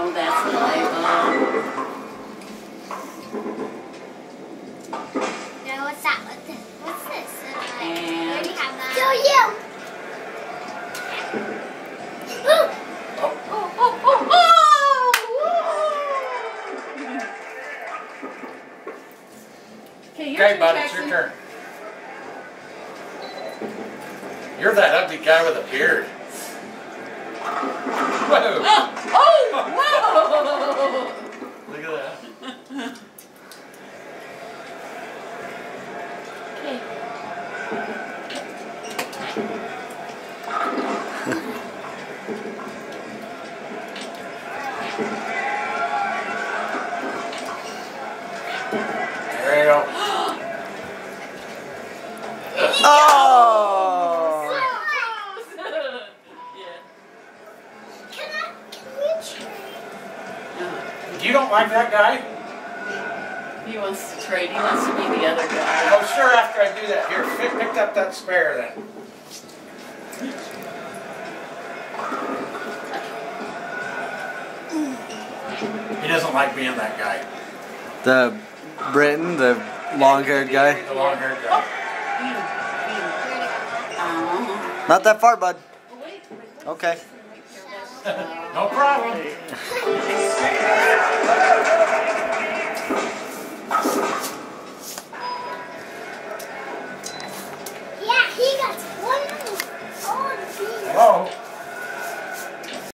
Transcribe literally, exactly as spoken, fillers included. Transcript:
Oh, that's the label. No, what's that? What's this? What's this? Uh, And we already have that. So you. Oh. Oh, oh, oh, oh, oh! Okay, your Okay, turn, bud, Jaxson. it's your turn. You're that ugly guy with a beard. Whoa! Oh! Whoa! Look at that. Okay. There you go. Oh! Can I? Can we trade? You don't like that guy? He wants to trade. He wants to be the other guy. Oh, sure, after I do that. Here, pick, pick up that spare then. He doesn't like being that guy. The Britain, the long-haired guy. The long-haired guy. Uh-huh. Not that far, bud. Oh, wait, wait, wait. Okay. No problem.